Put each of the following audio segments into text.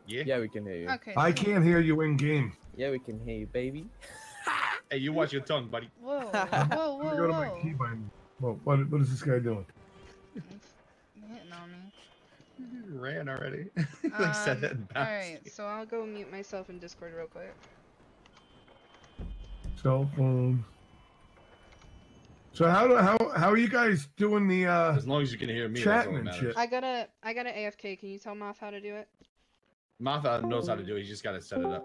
Yeah. Yeah, we can hear you. Okay. I can't hear you in game. Yeah, we can hear you, baby. Hey, you watch your tongue, buddy. Whoa, whoa, I'm whoa, gonna go to my whoa. keybind. Well, what is this guy doing? Hitting on me. You ran already. Like said that and bounced. Alright, so I'll go mute myself in Discord real quick. Cell phone. So how are you guys doing the As long as you can hear me, that's all chatting that and matters. shit? I gotta AFK. Can you tell Moth how to do it? Mafia knows how to do it. You just gotta set it up.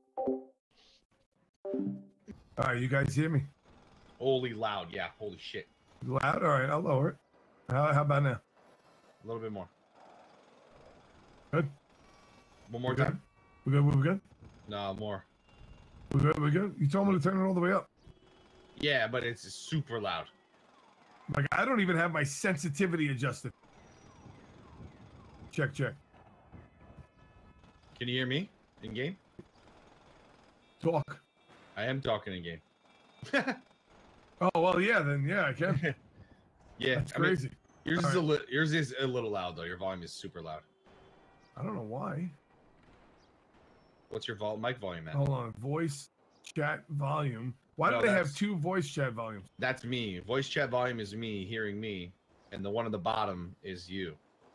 All right, you guys hear me? Holy loud, yeah. Holy shit. Loud? All right, I'll lower it. How about now? A little bit more. Good. One more We good? time. We good? We good? No, more. We good? We good? You told me to turn it all the way up. Yeah, but it's super loud. Like I don't even have my sensitivity adjusted. Check. Can you hear me in game? Talk. I am talking in game. Oh well, yeah. Then yeah, I can. Yeah, That's I mean, crazy. yours is a little loud though. Your volume is super loud. I don't know why. What's your mic volume at? Hold on. Voice chat volume. Why No, do they have that's- 2 voice chat volumes? That's me. Voice chat volume is me hearing me, and the one at the bottom is you.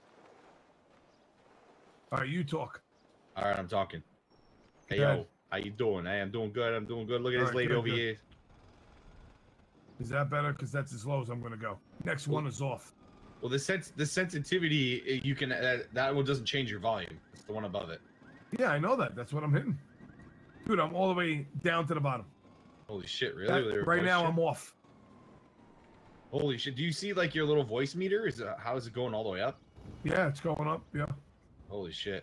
All right, you talk. All right, I'm talking. Hey Go yo, ahead. how you doing? Hey, I'm doing good. I'm doing good. Look at All this right, lady good, over good. here. Is that better? Because that's as low as I'm gonna go. Next one is off. Well, the sensitivity you can that one doesn't change your volume. It's the one above it. Yeah, I know that. That's what I'm hitting. Dude, I'm all the way down to the bottom. Holy shit! Really? With your Right voice now, chat? I'm off. Holy shit! Do you see like your little voice meter? How is it going all the way up? Yeah, it's going up. Yeah. Holy shit!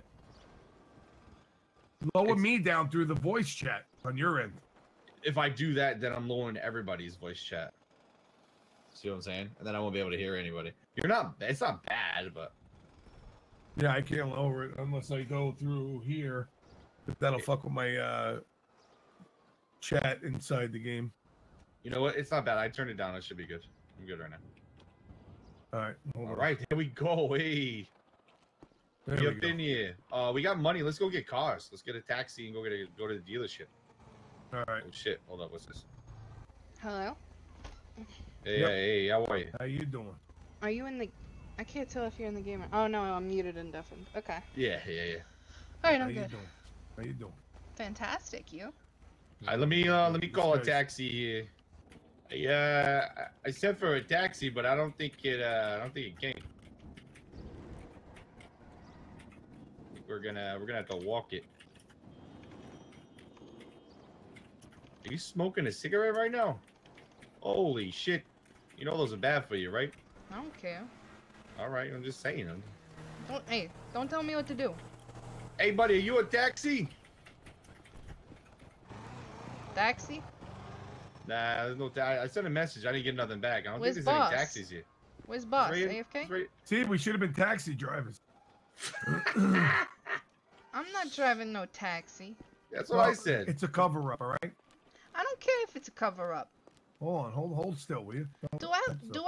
Lower me down through the voice chat on your end. If I do that, then I'm lowering everybody's voice chat. See what I'm saying? And then I won't be able to hear anybody. You're not. It's not bad, but Yeah, I can't lower it unless I go through here. But that'll fuck with my chat inside the game. you know what? It's not bad. I turned it down. I should be good. I'm good right now. All right. Hold All on. right, here we go. Hey, There get we up go. in here. We got money. Let's go get cars. Let's get a taxi and go to the dealership. All right. Oh shit! Hold up. What's this? Hello? Hey, Yep. hey, how are you? How you doing? Are you in the... I can't tell if you're in the game or... Oh, no, I'm muted and deafened. Okay. Yeah. Alright, How I'm you good. doing? How you doing? Fantastic, you? All right, let me call a This guy's- taxi here. I sent for a taxi, but I don't think it came. We're gonna have to walk it. Are you smoking a cigarette right now? Holy shit! You know those are bad for you, right? I don't care. All right, I'm just saying. Don't tell me what to do. Hey, buddy, are you a taxi? Taxi? Nah, there's no I sent a message. I didn't get nothing back. I don't Where's think there's boss? any taxis here. Where's boss? It's right- AFK? it's right- See, we should have been taxi drivers. I'm not driving no taxi. That's what Well, I said. It's a cover up, all right? I don't care if it's a cover-up. Hold on, hold still, will you? Do I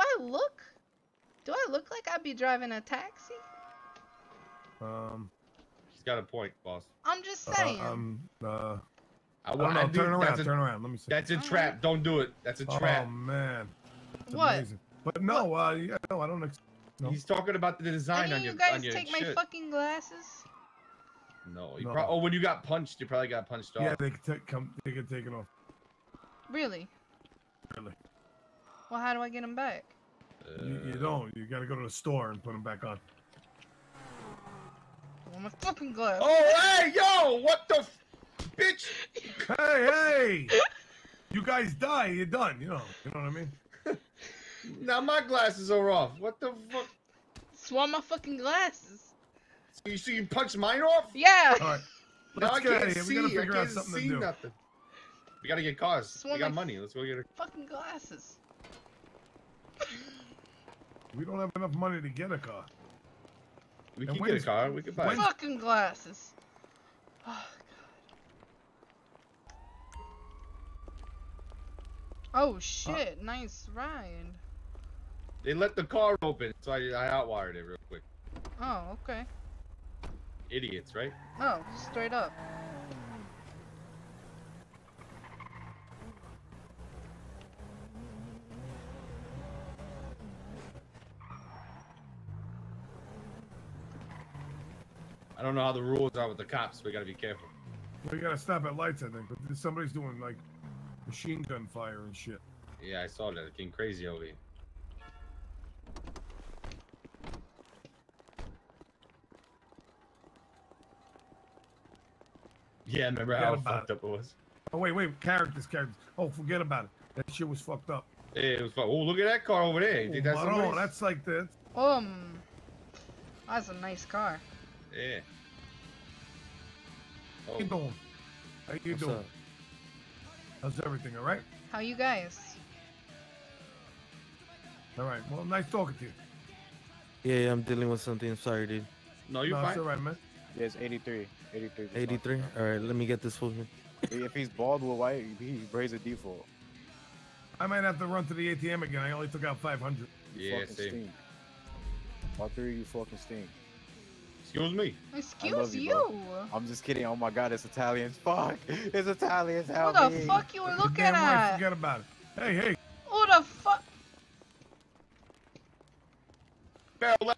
look like I'd be driving a taxi? He's got a point, boss. I'm just saying. I no, do- turn around, that's a- turn around. Let me see. That's a trap. Don't do it. That's a Oh trap. man, that's What? amazing. But no, yeah, no, I don't. No. He's talking about the design Any on of your you guys on your take my shit. fucking glasses? No, No. oh, when you got punched, you probably got punched off. Yeah, they can they can take it off. Really? Really? Well, how do I get them back? You don't. You gotta go to the store and put them back on. I want my fucking glasses. Oh, hey, yo, what the bitch? Hey! You guys die, you're done. You know what I mean? Now my glasses are off. What the fuck? Swap my fucking glasses. So you punched mine off? Yeah. All right. Now I Let's get out can't of here. see. We gotta I figure out can't something to see do. nothing. We gotta get cars. Swap We got my money. Let's go get a. Fucking glasses. We don't have enough money to get a car. We And can get a when's- car. We can buy. it. Fucking glasses. Oh, God. Oh shit! Nice ride. They let the car open, so I outwired it real quick. Oh, okay. idiots, right? Oh, straight up. I don't know how the rules are with the cops. We gotta be careful. We gotta stop at lights, I think. But somebody's doing like machine gun fire and shit. Yeah, I saw that. It's getting crazy over here. Yeah, remember how fucked up it was? Oh wait, characters. Oh, forget about it. That shit was fucked up. Yeah, it was fun. Oh, look at that car over there. You think that's Oh, somebody's? that's like this. That's a nice car. Yeah. How you doing? How you doing? Up? How's everything? All right. How you guys? All right. Well, nice talking to you. Yeah, I'm dealing with something. I'm sorry, dude. No, you're No, fine. it's all right, man. Yeah, it's 83. 83. 83. All right, let me get this for him. If he's bald with white, he braids a default. I might have to run to the ATM again. I only took out 500. You Yeah, fucking same. stink. All three of you fucking stink. Excuse me. Excuse you, bro. I'm just kidding. Oh my god, it's Italians. Fuck. It's Italians. Who Help the me. fuck you were You're looking damn right, at? forget about it. Hey. Who the fuck? Barrel left.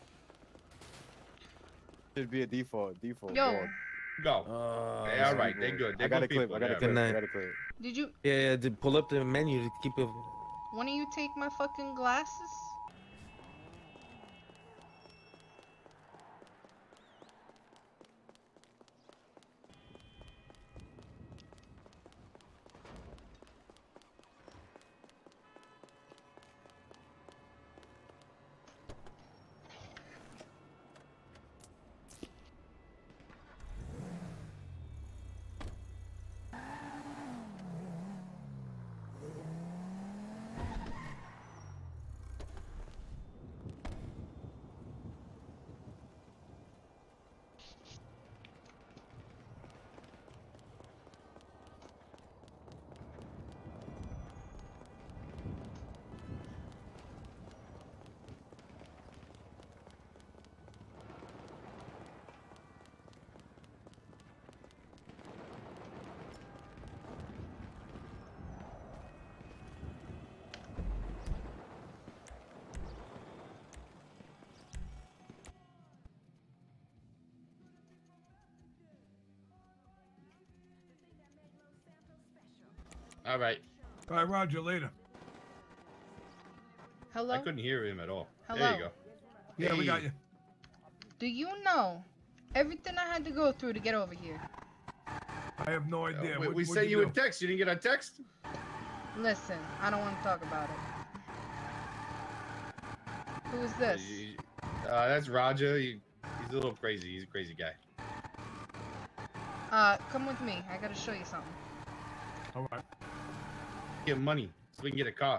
Should be a default. Default. Yo, bald. Go. Yeah, all right. They good. They I got a good clip. people. I got a Yeah, clip. right. I got a clip. did you? Yeah, to pull up the menu to keep it. When do you take my fucking glasses? All right. All right, Roger. Later. Hello? I couldn't hear him at all. There Hello? you go. Yeah, we Hey. got you. Do you know everything I had to go through to get over here? I have no idea. We What'd sent you a do? text. You didn't get a text? Listen, I don't want to talk about it. Who is this? That's Roger. He's a little crazy. He's a crazy guy. Come with me. I gotta show you something. All right. Get money so we can get a car.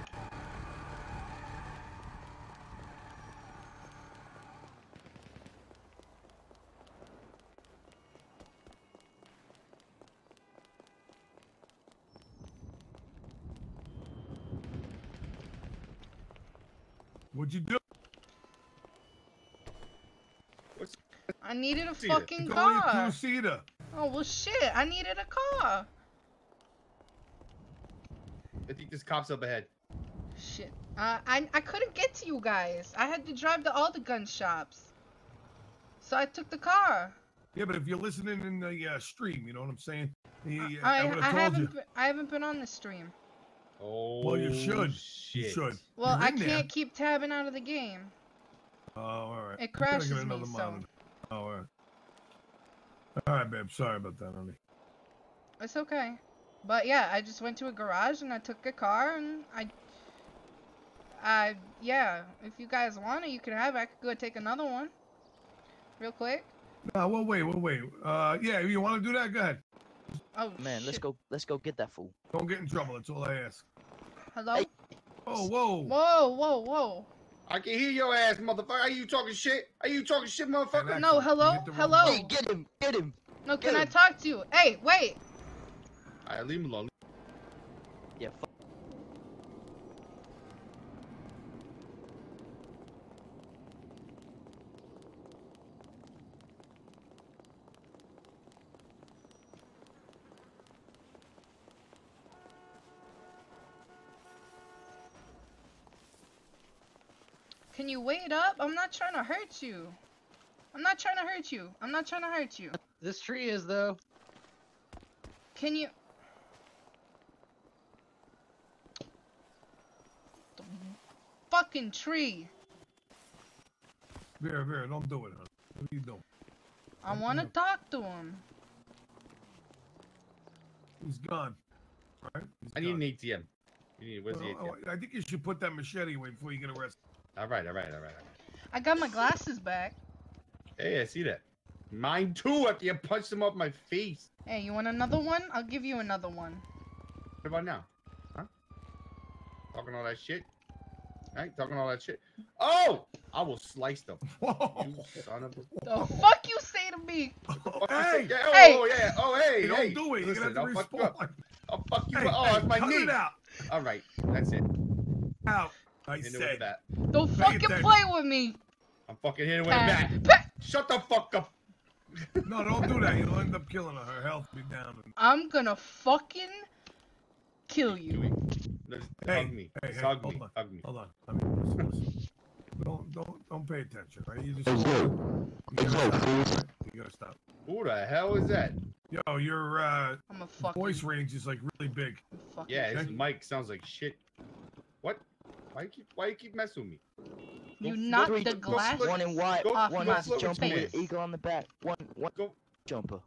What'd you do? I needed a See fucking It's only a car. two-seater. Oh well, shit. I needed a car. I think this cop's up ahead. Shit. I couldn't get to you guys. I had to drive to all the gun shops. So I took the car. Yeah, but if you're listening in the stream, you know what I'm saying? I would have told you. haven't been on the stream. Oh, Well, you should. Shit. You should. Well, You're I in there. can't keep tabbing out of the game. Oh, all right. It I'm gonna crashes get me, another so. monitor. Oh, all right. All right, babe. Sorry about that, honey. It's okay. But yeah, I just went to a garage and I took a car and yeah, if you guys want it, you can have it. I could go take another one. Real quick. No, we'll wait. Yeah, you want to do that? Go ahead. Oh, Man, shit. let's go get that fool. Don't get in trouble. That's all I ask. Hello? Hey. Oh, whoa. Whoa. I can hear your ass, motherfucker. Are you talking shit? Are you talking shit, motherfucker? Hey, No, you hello? hit the wrong Hello? Hey, get him! No, can Get I him. talk to you? Hey, wait. Alright, leave him alone. Yeah, Can you wait up? I'm not trying to hurt you. I'm not trying to hurt you. I'm not trying to hurt you. This tree is though. Can you? The fucking tree. Vera, don't do it, huh? What are you doing? I want to talk to him. He's gone. All right? He's I need gone. an ATM. Where's the ATM? I think you should put that machete away before you get arrested. All right. I got my glasses back. Hey, I see that. Mine too. After you punched him off my face. Hey, you want another one? I'll give you another one. What about now? Huh? Talking all that shit? Right? Talking all that shit. Oh! I will slice them. Whoa. You son of a... The fuck you say to me? Hey! Yeah, Hey! Oh, yeah. Oh, hey! Hey, don't Hey! do it. You're Listen, gonna I'll have to fuck you up. respawn. I'll fuck you Hey, up. Oh, hey, it's my cut knee. it out. All right. That's it. Out. I Hit it with said. that. Don't Pay fucking attention. play with me. I'm fucking hitting with a bat. Pat. Shut the fuck up. No, don't do that. You'll end up killing her. Her health will be down. I'm gonna fucking kill you. Hug me. Hey, Just hug hold me. on. Hug me. Hold on. I mean, listen. Don't pay attention, right? You just. Hey, You gotta stop. Who the hell is that? Yo, your I'm a fucking voice range is like really big. fucking Yeah, his Okay. mic sounds like shit. What? Why you keep messing with me? You Go knocked flip- the go glass flip- One in white, Go off one my is flip jumper with with face. eagle on the back. One Go. jumper.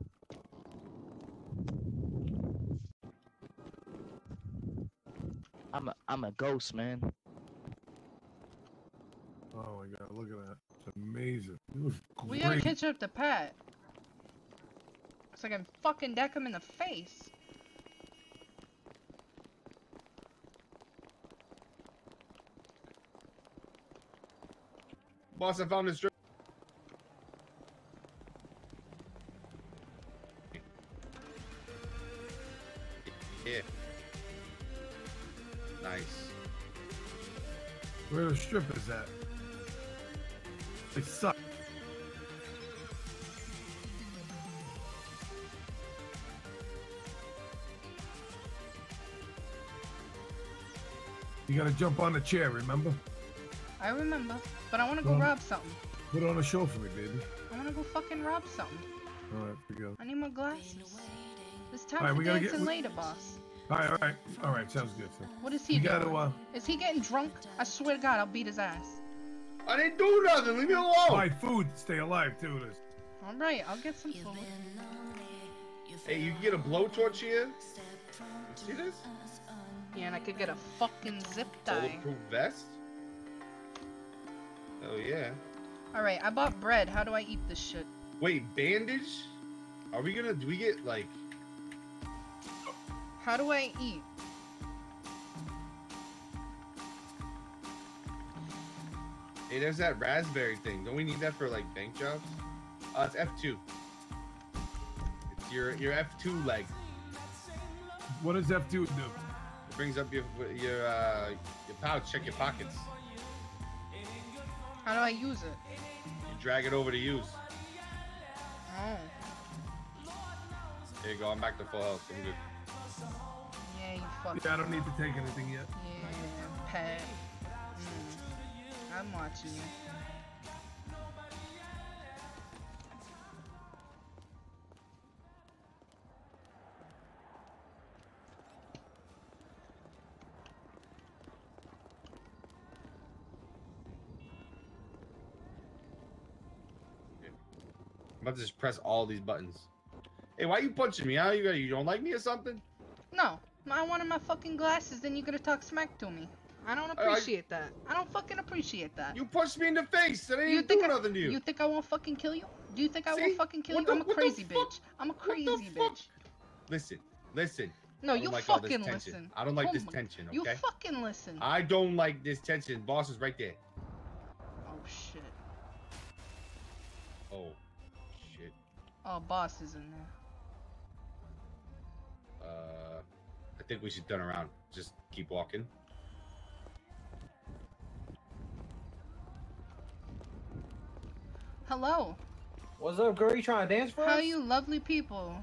I'm a ghost, man. Oh my god, look at that. It's amazing. It was We gotta great. catch up to Pat. So I can fucking deck him in the face. Boss, I found this drink. Yeah. Nice. Where the strippers at? They suck. You gotta jump on the chair, remember? I remember, but I wanna go Well- rob something. Put on a show for me, baby. I wanna go fucking rob something. Alright, we go. I need more glasses. It's time Alright, for we gotta dancing get- later, boss. Alright, sounds good. So What is he you doing? gotta, Is he getting drunk? I swear to God, I'll beat his ass. I didn't do nothing. Leave me alone. buy food to stay alive, too. This. All right, I'll get some food. Hey, you can get a blowtorch here. You see this? Yeah, and I could get a fucking zip tie. Bulletproof vest. Oh yeah. All right, I bought bread. How do I eat this shit? Wait, bandage? Are we gonna? Do we get like? How do I eat? Hey, there's that raspberry thing. Don't we need that for like bank jobs? It's F2. It's your F2 leg. What does F2 do? It brings up your pouch. Check your pockets. How do I use it? You drag it over to use. Oh, There you go. I'm back to full health. I'm good. yeah, you fucking. Yeah, I don't need to take anything yet. Yeah, Pat. I'm watching you. I'm about to just press all these buttons. Hey, why are you punching me? Huh? You don't like me or something? No, I wanted my fucking glasses. Then you're gonna talk smack to me. I don't appreciate that. I don't fucking appreciate that. You punched me in the face. And I You didn't do think nothing to you. You think I won't fucking kill you? Do you think I See? won't fucking kill What you? the- I'm a what the crazy fuck? bitch. I'm a What crazy the fuck? bitch. Listen. No, I don't you like all this fucking tension. listen. I don't like Oh this my- tension, You okay? fucking listen. I don't like this tension. Boss is right there. Oh shit. Oh, shit. Oh, boss is in there. I think we should turn around. Just keep walking. Hello. What's up, girl? You trying to dance for us? How are you lovely people?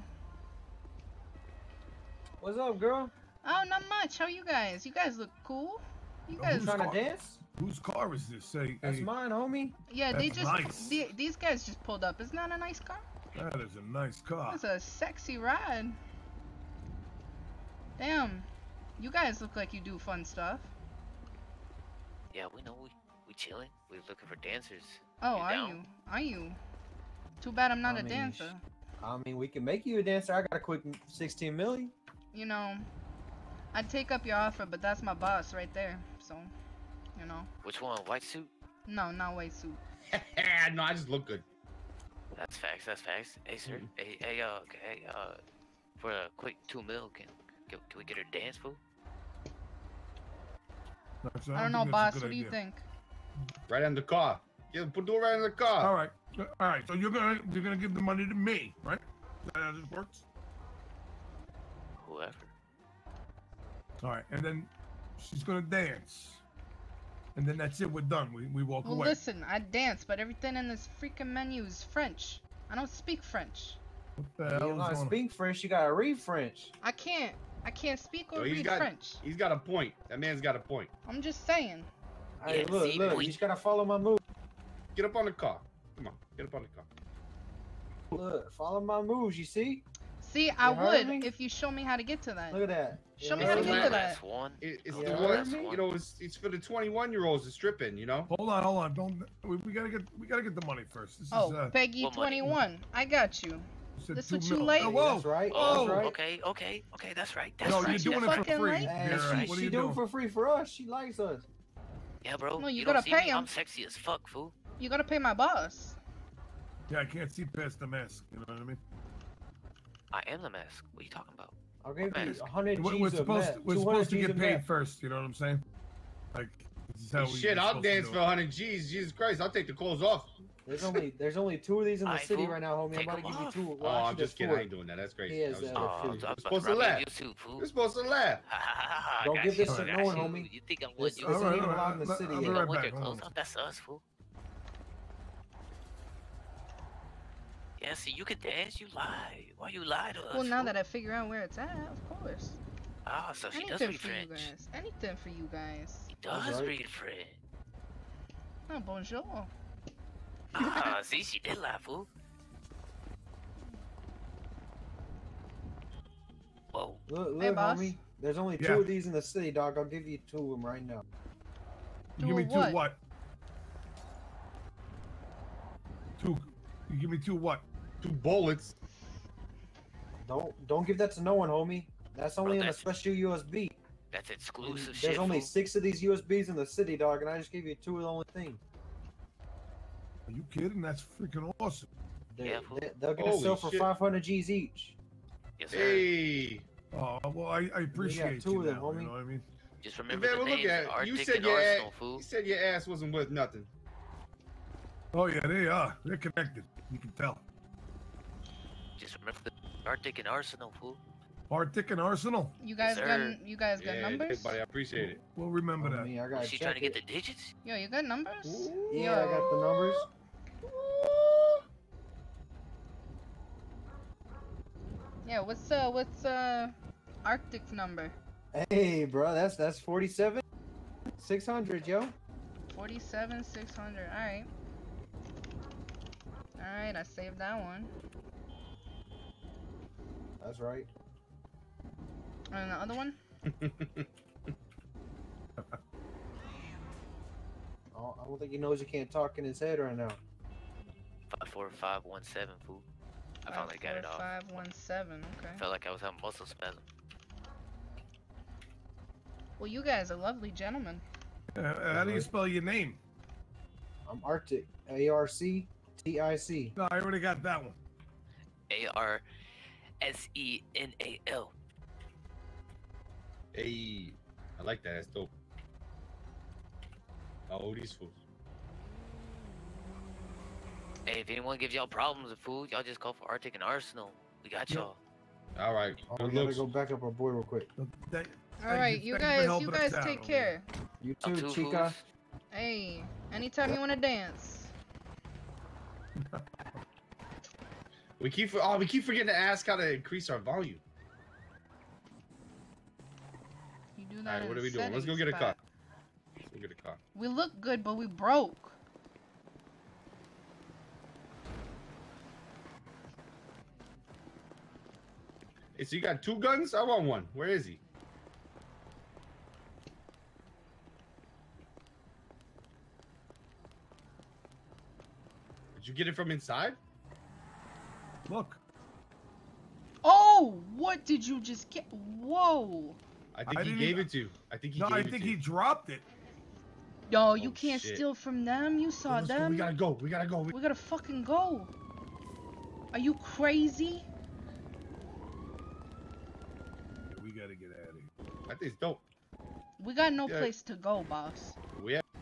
What's up, girl? Oh, not much. How are you guys? You guys look cool. You Oh, guys, who's Trying car- to dance? Whose car is this? Say, That's hey, mine, homie. yeah, they That's just nice. these guys just pulled up. Isn't that a nice car? that is a nice car. That's a sexy ride. Damn, you guys look like you do fun stuff. Yeah, we know we chilling. We looking for dancers. Oh, You are down? you? Are you? Too bad I'm not I a mean, dancer. I mean, we can make you a dancer. I got a quick 16 million. You know, I'd take up your offer, but that's my boss right there. So, you know, Which one? White suit? no, not white suit. No, I just look good. That's facts. That's facts. Hey, sir. Hey, for a quick 2 mil, can we get her dance, fool? I don't know, boss. What do you think? Right in the car. Yeah, do it right in the car. All right. So you're gonna give the money to me, right? Is that how this works? Whoever. All right, and then she's gonna dance, and then that's it. We're done. We walk Well, away. listen, I dance, but everything in this freaking menu is French. I don't speak French. What the You hell don't is know how to going on? speak French. You gotta read French. I can't speak or Yo, read French. He's got a point. That man's got a point. I'm just saying. Hey, Yeah, look, see, look. we- You just gotta follow my move. Get up on the car. Come on, get up on the car. Look, follow my moves. You see? See, I You heard would me? if you show me how to get to that. Look at that. Show me You how to heard get me? to that. Last one. It's Yeah, the heard one, me? you know, it's for the 21-year-olds to strip in, you know. Hold on. Don't. We gotta get the money first. This Oh, is Peggy what money? 21. I got you. you said this 2 what you mil. like? Oh, whoa. That's right. Oh, That's right. okay. That's right. That's No, right. you're doing that's it right. for free. Fucking Hey, Vera. she, What are she you do it doing? for free for us. She likes us. Yeah, bro. No, you don't gotta see pay me? him. I'm sexy as fuck, fool. You gotta pay my boss. Yeah, I can't see past the mask. You know what I mean? I am the mask. What are you talking about? I'll give you Mask. 100 We're G's of supposed meth. to, we're 200 supposed to G's get of paid meth. first. You know what I'm saying? Like this is how we. Shit, we're I'll supposed to dance do for it. 100 G's. Jesus Christ, I'll take the clothes off. There's only 2 of these in the Aight, city fool. right now, homie. I'm Take about to 'em give you off. 2. Oh, I'm just kidding. I ain't doing that. That's crazy. He is, That was uh, good. Oh, I was You're about to supposed to rub laugh. you too, fool. You're supposed to laugh. Don't Got give this you, to got no one, you. homie. You think I'm This with you? isn't Alright, even alright, allowed in the I'll city be yet. right Don't want back, your hold clothes on. off. That's us, fool. Yeah, see, you could dance. You lie. Why you lie to us? Well, now fool? that I figure out where it's at, of course. Ah, so she does Anything read for you French. guys. Anything for you guys. He does That's right. read French. Oh, bonjour. Ah, see, she did lie, fool. Whoa. Look, Hey, boss. homie. There's only 2 Yeah. of these in the city, dog. I'll give you 2 of them right now. You give me Two 2 what? what? 2. You give me 2 what? 2 bullets. Don't give that to no one, homie. That's only in a that's- special USB. That's exclusive There's shit, only fool. 6 of these USBs in the city, dog, and I just gave you 2 of the only thing. Are you kidding? That's freaking awesome. Yeah, fool. They'll get a Holy sale for shit. 500 G's each. Yes, sir. Hey. Oh well, I appreciate 2 you of them, now, homie. you know what I mean? Just Hey, remember man, the well, look names. at you Arctic said and your Arsenal, ass. fool. You said your ass wasn't worth nothing. Oh yeah, they are. They're connected. You can tell. Just remember the Arctic and Arsenal, fool. Arctic and Arsenal. You guys Yes, got sir. you guys got Yeah, numbers? buddy, I appreciate it. We'll remember that. Homie, I gotta Was she trying to check get the it. digits? Yo, you got numbers? Yeah, I got the numbers. Yeah, what's Arctic's number? Hey, bro, that's 47 600, yo. 47,600. All right. All right, I saved that one. That's right. And the other one? Oh, I don't think he knows he can't talk in his head right now. 54517, fool. I finally got it off. 54517. Okay. Felt like I was having muscle spasm. Well, you guys are lovely gentlemen. How do you spell your name? I'm Arctic. ARCTIC. No, I already got that one. ARSENAL. Hey, I like that. That's dope. Oh, these fools. Hey, if anyone gives y'all problems with food, y'all just call for Arctic and Arsenal. We got y'all. All right. Oh, Good we gotta looks. go back up our boy real quick. Thank- All thank right, you for guys helping us out take over care. You Up too, two, Chica. fools. Hey, anytime you want to dance. We keep forgetting to ask how to increase our volume. You do All that. right, in what are we doing? Let's go settings, get a car. Pat. We'll get a car. We look good, but we broke. Hey, so you got 2 guns? I want 1. Where is he? Did you get it from inside? Look. Oh, what did you just get? Whoa. I think he didn't gave even- it to you. I think he No, gave I it think to he you. dropped it. No, you Oh, can't shit. steal from them. You saw Let's go. them. We gotta go. We gotta go. We gotta fucking go. Are you crazy? We gotta get out of here. I think it's dope. We got no Yeah. place to go, boss. We have...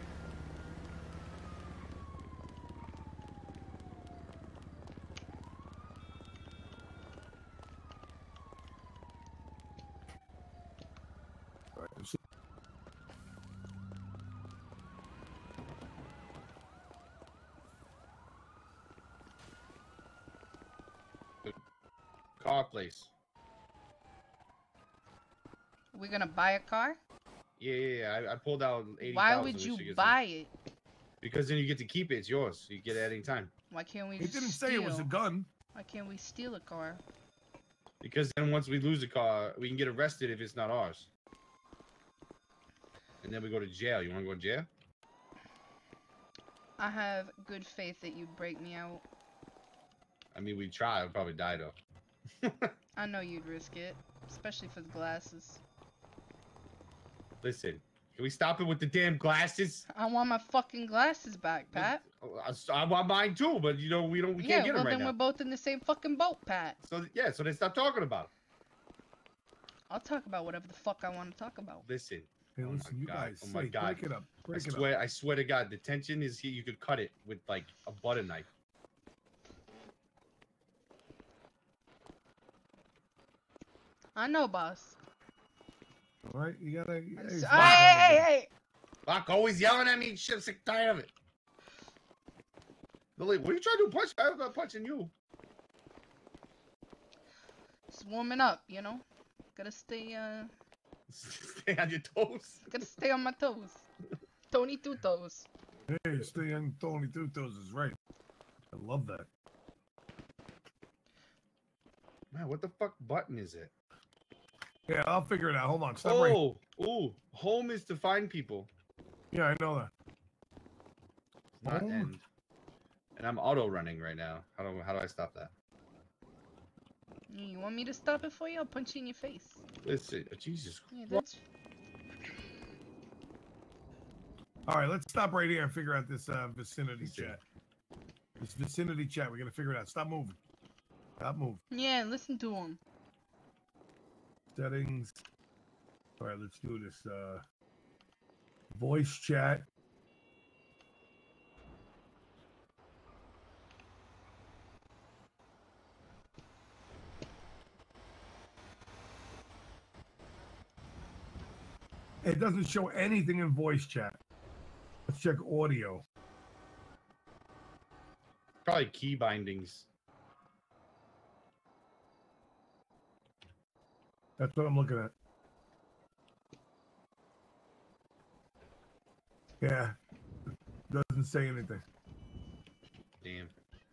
All right, let's see. Car place. We're gonna buy a car? Yeah. I pulled out 80,000. Why would just you to get buy it? some. Because then you get to keep it. It's yours. You get it at any time. Why can't we He just didn't steal? say it was a gun. Why can't we steal a car? Because then once we lose a car, we can get arrested if it's not ours. And then we go to jail. You want to go to jail? I have good faith that you'd break me out. I mean, we try. I'll probably die though. I know you'd risk it, especially for the glasses. Listen, can we stop it with the damn glasses? I want my fucking glasses back, Pat. I want mine too, but you know we can't Yeah, get well them right then now. we're both in the same fucking boat, Pat. So yeah, so then stop talking about it. I'll talk about whatever the fuck I want to talk about. Listen. Hey, Oh my listen, you God, guys. oh my say, God. Break it up. Break it up. I swear to God, the tension is here. You could cut it with like a butter knife. I know, boss. All right, you gotta. Hey! Fuck, always yelling at me. Shit, I'm sick tired of it. Billy, what are you trying to do? Punch? I'm not punching you. Just warming up, you know? Gotta stay, Stay on your toes. gotta stay on my toes. Tony Two Toes. Hey, stay on Tony Two Toes is right. I love that. Man, what the fuck button is it? Yeah, I'll figure it out. Hold on. Stop right. Oh, home is to find people. Yeah, I know that. Not Home? end. And I'm auto running right now. How do I stop that? You want me to stop it for you? I'll punch you in your face. Listen, Jesus Yeah, Christ. that's... All right, let's stop right here and figure out this vicinity Listen. chat. This vicinity chat, we gotta figure it out. Stop moving. Stop moving. Yeah, listen to him. Settings. All right, let's do this. Voice chat. It doesn't show anything in voice chat. Let's check audio. Probably key bindings. That's what I'm looking at. Yeah. Doesn't say anything. Damn.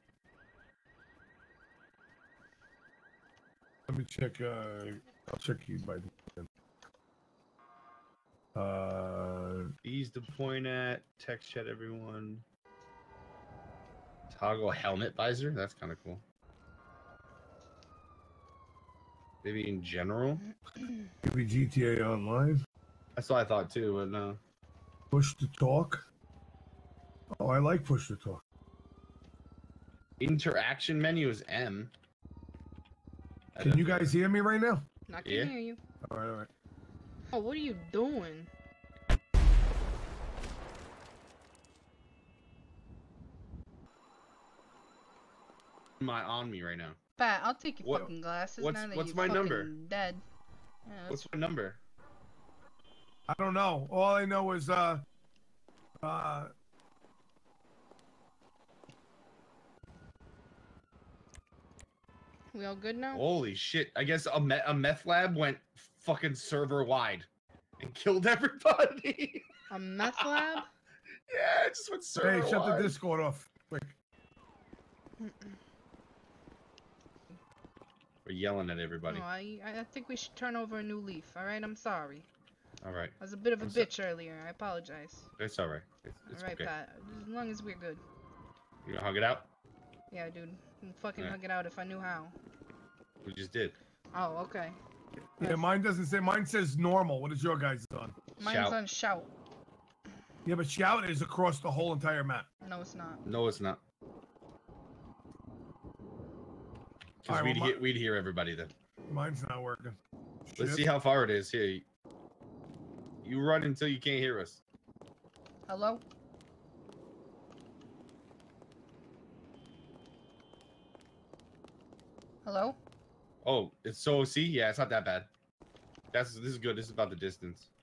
Let me check. I'll check you by. Ease to point at. Text chat everyone. Toggle helmet visor. That's kind of cool. Maybe in general. Maybe GTA Online. That's what I thought too, but no. Push to talk. Oh, I like push to talk. Interaction menu is M. Can you guys hear me right now? I can Yeah. hear you. All right, all right. Oh, what are you doing? On me right now? Pat, I'll take your What- fucking glasses what's- now that what's you're my fucking number? dead. Yeah, What's my number? I don't know. All I know is we all good now? Holy shit! I guess a meth lab went fucking server wide and killed everybody. A meth lab? Yeah, it just went server Hey, shut the wide. Discord off. Quick. We're yelling at everybody. No, I think we should turn over a new leaf. All right, I'm sorry. All right. I was a bit of a I'm so- bitch earlier. I apologize. It's all right. It's All right, okay. Pat. As long as we're good. You gonna hug it out? Yeah, dude. I'd fucking Alright. hug it out if I knew how. We just did. Oh, okay. Yeah, mine doesn't say. Mine says normal. What is your guys' on? Mine's Shout. on shout. Yeah, but shout is across the whole entire map. No, it's not. No, it's not. Because Alright, well, we'd hear everybody then. Mine's not working. Let's Shit. see how far it is. Here, you run until you can't hear us. Hello? Hello? Oh, it's so see, yeah, it's not that bad. This is good. This is about the distance.